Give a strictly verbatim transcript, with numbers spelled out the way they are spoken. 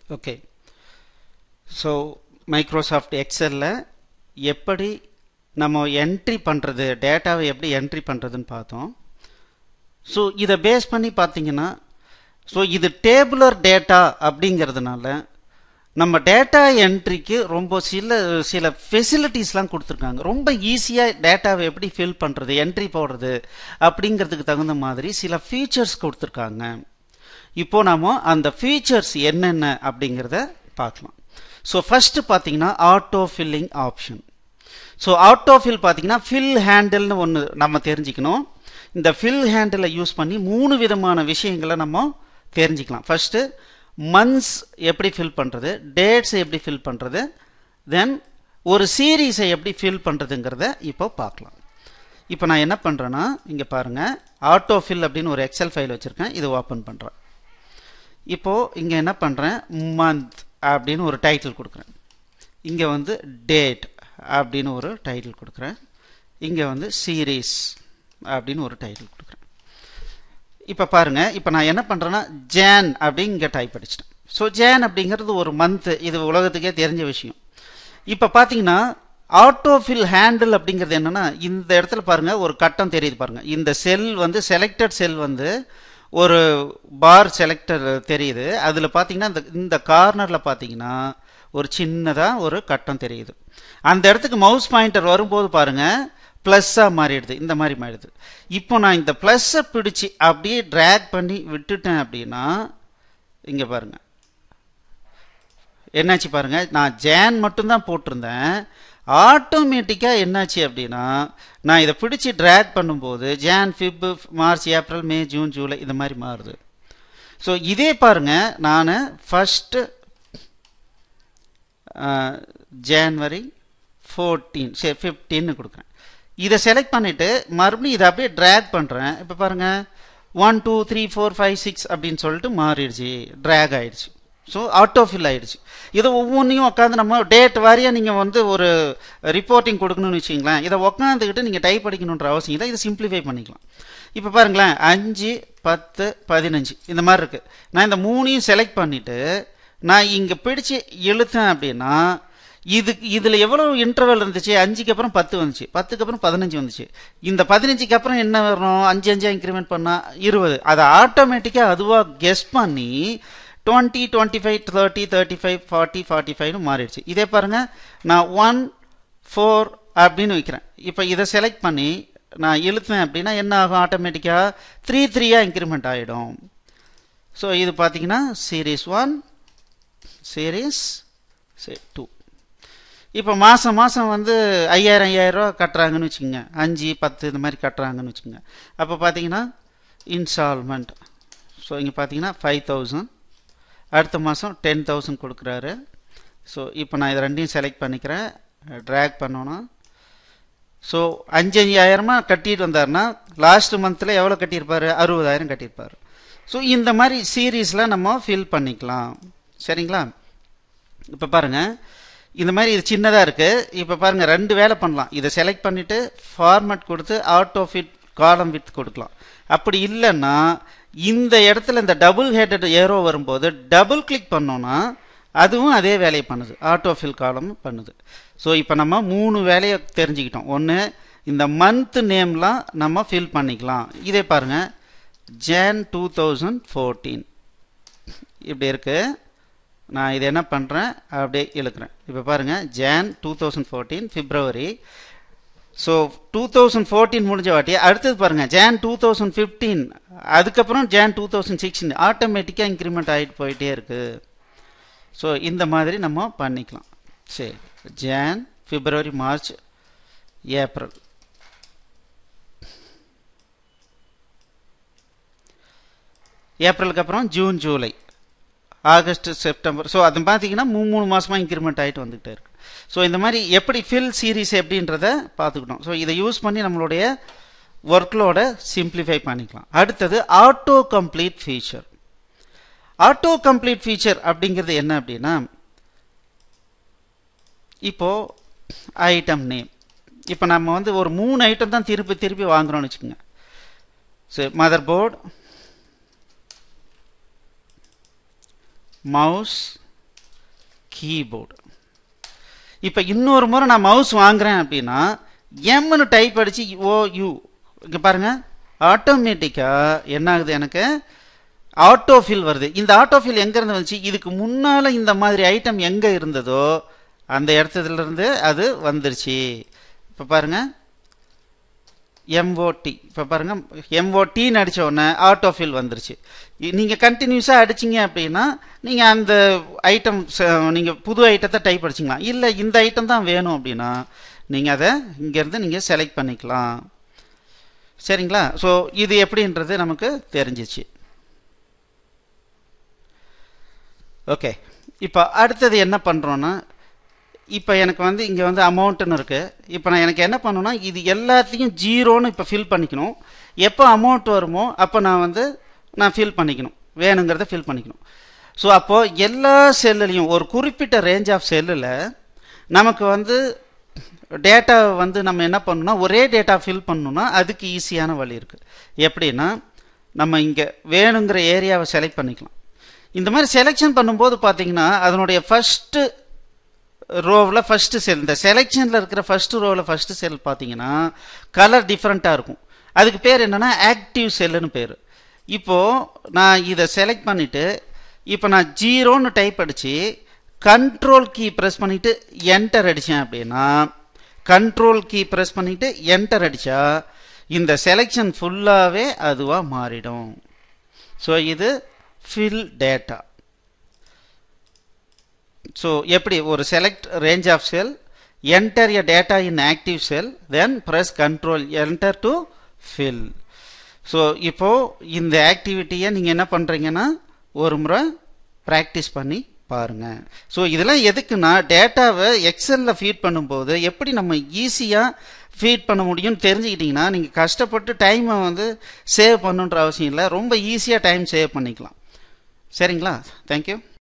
Okay, so Microsoft எக்ஸலில் எப்படி நம்ம entry பண்ணுறது, டேட்டாவை எப்படி என்ட்ரி பண்ணுறதுன்னு பார்த்தோம். ஸோ இதை பேஸ் பண்ணி பார்த்தீங்கன்னா, ஸோ இது டேபுலர் டேட்டா அப்படிங்கிறதுனால நம்ம டேட்டா என்ட்ரிக்கு ரொம்ப சில சில ஃபெசிலிட்டிஸ்லாம் கொடுத்துருக்காங்க. ரொம்ப ஈஸியாக டேட்டாவை எப்படி ஃபில் பண்ணுறது, என்ட்ரி போடுறது அப்படிங்கிறதுக்கு தகுந்த மாதிரி சில ஃபீச்சர்ஸ் கொடுத்துருக்காங்க. இப்போ நாம அந்த ஃபீச்சர்ஸ் என்னென்ன அப்படிங்கிறத பார்க்கலாம். ஸோ ஃபர்ஸ்ட் பார்த்தீங்கன்னா auto filling option. So auto fill பார்த்தீங்கன்னா ஃபில் ஹேண்டில்னு ஒன்று நம்ம தெரிஞ்சுக்கணும். இந்த ஃபில் ஹேண்டிலை யூஸ் பண்ணி மூணு விதமான விஷயங்களை நம்ம தெரிஞ்சுக்கலாம். ஃபர்ஸ்ட் மந்த்ஸ் எப்படி ஃபில் பண்ணுறது, டேட்ஸ் எப்படி ஃபில் பண்ணுறது, தென் ஒரு சீரீஸை எப்படி ஃபில் பண்ணுறதுங்கிறத இப்போ பார்க்கலாம். இப்போ நான் என்ன பண்ணுறேன்னா, இங்கே பாருங்கள், ஆட்டோ ஃபில் அப்படின்னு ஒரு எக்ஸல் ஃபைல் வச்சுருக்கேன். இது ஓப்பன் பண்ணுறேன். இப்போது இங்கே என்ன பண்ணுறேன், மந்த் அப்படின்னு ஒரு டைட்டில் கொடுக்குறேன். இங்கே வந்து டேட் அப்படின்னு ஒரு டைட்டில் கொடுக்குறேன். இங்கே வந்து சீரீஸ் அப்படின்னு ஒரு டைட்டில் கொடுக்குறேன். இப்போ பாருங்கள், இப்போ நான் என்ன பண்ணுறேன்னா ஜான் அப்படின்னு இங்கே டைப் அடிச்சிட்டேன். ஸோ ஜான் அப்படிங்கிறது ஒரு மந்த்து, இது உலகத்துக்கே தெரிஞ்ச விஷயம். இப்போ பார்த்தீங்கன்னா ஆட்டோ ஃபில் ஹேண்டில் அப்படிங்கிறது என்னென்னா, இந்த இடத்துல பாருங்கள் ஒரு கட்டம் தெரியுது பாருங்கள். இந்த செல் வந்து செலக்டட் செல் வந்து ஒரு பார் செலக்டர் தெரியுது. அதில் பார்த்தீங்கன்னா இந்த இந்த கார்னரில் பார்த்தீங்கன்னா ஒரு சின்னதாக ஒரு கட்டம் தெரியுது. அந்த இடத்துக்கு மவுஸ் பாயிண்டர் வரும்போது பாருங்கள் ப்ளஸ்ஸாக மாறிடுது, இந்த மாதிரி மாறிடுது. இப்போ நான் இந்த ப்ளஸ்ஸை பிடிச்சி அப்படியே ட்ராக் பண்ணி விட்டுட்டேன் அப்படின்னா இங்கே பாருங்கள் என்னாச்சு பாருங்கள். நான் ஜான் மட்டும்தான் போட்டிருந்தேன். ஆட்டோமேட்டிக்காக என்னாச்சு அப்படின்னா, நான் இதை பிடிச்சி ட்ராக் பண்ணும்போது Jan, Feb, March, April, May, June, July இந்த மாதிரி மாறுது. ஸோ இதே பாருங்கள், நான் ஃபஸ்ட்டு ஜான்வரி ஃபோர்டீன் சரி ஃபிஃப்டீன்னு கொடுக்குறேன். இதை செலக்ட் பண்ணிவிட்டு மறுபடியும் இதை அப்படியே ட்ராக் பண்ணுறேன். இப்போ பாருங்கள் one two three four five six அப்படின்னு சொல்லிட்டு மாறிடுச்சு, ட்ராக் ஆகிடுச்சு. ஸோ ஆட்டோ ஃபில் ஆகிடுச்சு. இதை ஒவ்வொன்றையும் உட்காந்து நம்ம டேட் வாரியாக நீங்கள் வந்து ஒரு ரிப்போர்ட்டிங் கொடுக்கணும்னு வச்சிங்களேன், இதை உட்காந்துக்கிட்டு நீங்கள் டைப் அடிக்கணுன்ற அவசியம் இல்லை. இதை சிம்பிளிஃபை பண்ணிக்கலாம். இப்போ பாருங்களேன், அஞ்சு பத்து பதினஞ்சு இந்த மாதிரி இருக்குது. நான் இந்த மூணையும் செலக்ட் பண்ணிவிட்டு நான் இங்கே பிடிச்சி இழுத்தேன் அப்படின்னா இது இதில் எவ்வளோ இன்டர்வல் இருந்துச்சு, அஞ்சுக்கு அப்புறம் பத்து வந்துச்சு, பத்துக்கு அப்புறம் பதினஞ்சு வந்துச்சு. இந்த பதினஞ்சுக்கு அப்புறம் என்ன வரணும், அஞ்சு அஞ்சா இன்க்ரிமெண்ட் பண்ணால் இருபது. அதை ஆட்டோமேட்டிக்காக அதுவாக கெஸ் பண்ணி twenty twenty five thirty thirty five forty forty ஃபைவ்னு மாறிடுச்சு. இதே பாருங்கள், நான் ஒன் ஃபோர் அப்படின்னு வைக்கிறேன். இப்போ இதை செலக்ட் பண்ணி நான் இழுத்தேன் அப்படின்னா என்ன ஆகும், ஆட்டோமேட்டிக்காக த்ரீ த்ரீயாக இன்க்ரிமெண்ட் ஆகிடும். ஸோ இது பார்த்தீங்கன்னா சீரீஸ் ஒன், சீரீஸ் டூ. இப்போ மாதம் மாதம் வந்து ஐயாயிரம் ஐயாயிரரூவா கட்டுறாங்கன்னு வச்சுக்கோங்க, அஞ்சு பத்து இந்த மாதிரி கட்டுறாங்கன்னு வச்சுக்கோங்க. அப்போ பார்த்தீங்கன்னா இன்ஸ்டால்மெண்ட். ஸோ இங்கே பார்த்தீங்கன்னா ஃபைவ் தௌசண்ட், அடுத்த மாதம் டென் தௌசண்ட் கொடுக்குறாரு. ஸோ இப்போ நான் இதை ரெண்டையும் செலக்ட் பண்ணிக்கிறேன், ட்ராக் பண்ணோன்னா ஸோ அஞ்சு ஐயாயிரமாக கட்டிட்டு வந்தார்னா லாஸ்ட் மந்தில் எவ்வளோ கட்டியிருப்பார், அறுபதாயிரம் கட்டியிருப்பார். ஸோ இந்த மாதிரி சீரீஸில் நம்ம ஃபில் பண்ணிக்கலாம். சரிங்களா? இப்போ பாருங்கள், இந்த மாதிரி இது சின்னதாக இருக்குது. இப்போ பாருங்கள், ரெண்டு வேலை பண்ணலாம். இதை செலக்ட் பண்ணிவிட்டு ஃபார்மேட் கொடுத்து ஆட்டோ ஃபிட் காலம் வித் கொடுக்கலாம். அப்படி இல்லைன்னா இந்த இடத்துல இந்த டபுள் ஹெட்டட் ஏரோ வரும்போது டபுள் கிளிக் பண்ணோன்னா அதுவும் அதே வேலையை பண்ணுது, ஆட்டோ ஃபில் காலம் பண்ணுது. ஸோ இப்போ நம்ம மூணு வேலையை தெரிஞ்சுக்கிட்டோம். ஒன்று, இந்த மந்த் நேம்லாம் நம்ம ஃபில் பண்ணிக்கலாம். இதே பாருங்கள், ஜான் டூ தௌசண்ட் ஃபோர்டீன் இப்படி இருக்குது. நான் இது என்ன பண்ணுறேன், அப்படியே இழுக்கிறேன். இப்போ பாருங்கள், ஜான் டூ தௌசண்ட் ஃபோர்டீன் பிப்ரவரி. ஸோ டூ தௌசண்ட் ஃபோர்டீன் முடிஞ்ச வாட்டி அடுத்தது பாருங்கள் ஜான் டூ தௌசண்ட் ஃபிஃப்டீன், அதுக்கப்புறம் ஜான் டூ தௌசண்ட் சிக்ஸ்டீன் ஆட்டோமேட்டிக்காக இன்க்ரிமெண்ட் ஆகிட்டு போயிட்டே இருக்குது. ஸோ இந்த மாதிரி நம்ம பண்ணிக்கலாம். சரி, ஜான், பிப்ரவரி, மார்ச், ஏப்ரல், ஏப்ரலுக்கு அப்புறம் ஜூன், ஜூலை, ஆகஸ்ட், செப்டம்பர். ஸோ அது பார்த்தீங்கன்னா மூணு மூணு மாதமாக இன்க்ரிமெண்ட் ஆகிட்டு வந்துகிட்டே இருக்கு. ஸோ இந்த மாதிரி எப்படி ஃபில் சீரீஸ் எப்படின்றத பார்த்துக்கிட்டோம். ஸோ இதை யூஸ் பண்ணி நம்மளுடைய ஒர்க்லோட சிம்பிளிஃபை பண்ணிக்கலாம். அடுத்தது auto complete feature. Auto complete feature அப்படிங்கிறது என்ன அப்படின்னா, இப்போது ஐட்டம் நேம், இப்போ நம்ம வந்து ஒரு மூணு ஐட்டம் தான் திருப்பி திருப்பி வாங்குகிறோம்னு வச்சுக்கோங்க. சரி, மதர் போர்டு, மவுஸ், கீபோர்டு. இப்போ இன்னொரு முறை நான் மவுஸ் வாங்குறேன் அப்படின்னா எம்னு டைப் அடிச்சு ஓ யூ இங்கே பாருங்க ஆட்டோமேட்டிக்காக என்ன ஆகுது, எனக்கு ஆட்டோஃபில் வருது. இந்த ஆட்டோஃபில் எங்கேருந்து வந்துச்சு, இதுக்கு முன்னால் இந்த மாதிரி ஐட்டம் எங்கே இருந்ததோ அந்த இடத்துலேருந்து அது வந்துருச்சு. இப்போ பாருங்க எம்ஓடி, இப்போ பாருங்க எம்ஓடின்னு அடித்த உடனே ஆட்டோஃபில் வந்துருச்சு. நீங்கள் கண்டினியூஸாக அடிச்சிங்க அப்படின்னா நீங்கள் அந்த ஐட்டம் நீங்கள் புது ஐட்டத்தை டைப் அடிச்சிக்கலாம். இல்லை இந்த ஐட்டம் தான் வேணும் அப்படின்னா நீங்கள் அதை இங்கேருந்து நீங்கள் செலக்ட் பண்ணிக்கலாம். சரிங்களா? ஸோ இது எப்படின்றது நமக்கு தெரிஞ்சிச்சு. ஓகே, இப்போ அடுத்தது என்ன பண்ணுறோன்னா, இப்போ எனக்கு வந்து இங்கே வந்து அமௌண்ட்டுன்னு இருக்குது. இப்போ நான் எனக்கு என்ன பண்ணணும்னா இது எல்லாத்தையும் ஜீரோன்னு இப்போ ஃபில் பண்ணிக்கணும். எப்போ அமௌண்ட் வருமோ அப்போ நான் வந்து நான் ஃபில் பண்ணிக்கணும், வேணுங்கிறத ஃபில் பண்ணிக்கணும். ஸோ அப்போது எல்லா செல்லுலையும் ஒரு குறிப்பிட்ட ரேஞ்ச் ஆஃப் செல்லில் நமக்கு வந்து டேட்டாவை வந்து நம்ம என்ன பண்ணணும்னா ஒரே டேட்டா ஃபில் பண்ணணும்னா அதுக்கு ஈஸியான வழி இருக்குது. எப்படின்னா நம்ம இங்கே வேணுங்கிற ஏரியாவை செலக்ட் பண்ணிக்கலாம். இந்த மாதிரி செலெக்ஷன் பண்ணும்போது பார்த்தீங்கன்னா அதனுடைய ஃபஸ்ட்டு ரோவில் ஃபஸ்ட்டு செல், இந்த செலெக்ஷனில் இருக்கிற ஃபஸ்ட்டு ரோவில் ஃபஸ்ட்டு செல் பார்த்தீங்கன்னா கலர் டிஃப்ரெண்ட்டாக இருக்கும். அதுக்கு பேர் என்னென்னா ஆக்டிவ் செல்லுன்னு பேர். இப்போது நான் இதை செலக்ட் பண்ணிவிட்டு இப்போ நான் ஜீரோன்னு டைப் அடித்து கண்ட்ரோல் கீ ப்ரெஸ் பண்ணிவிட்டு என்டர் அடித்தேன் அப்படின்னா கண்ட்ரோல் கீ ப்ரெஸ் பண்ணிவிட்டு என்டர் அடித்தா இந்த செலெக்ஷன் ஃபுல்லாகவே அதுவாக மாறிடும். ஸோ இது ஃபில் டேட்டா. ஸோ எப்படி ஒரு select range of cell, enter a data in active cell, then press control enter to fill. So இப்போது இந்த ஆக்டிவிட்டியை நீங்கள் என்ன பண்ணுறீங்கன்னா ஒரு முறை ப்ராக்டிஸ் பண்ணி பாருங்கள். ஸோ இதெல்லாம் எதுக்குன்னா டேட்டாவை எக்ஸலில் ஃபீட் பண்ணும்போது எப்படி நம்ம ஈஸியாக ஃபீட் பண்ண முடியும்னு தெரிஞ்சுக்கிட்டிங்கன்னா நீங்கள் கஷ்டப்பட்டு டைமை வந்து சேவ் பண்ணுன்ற அவசியம் இல்லை, ரொம்ப ஈஸியாக டைம் சேவ் பண்ணிக்கலாம். சரிங்களா? தேங்க்யூ.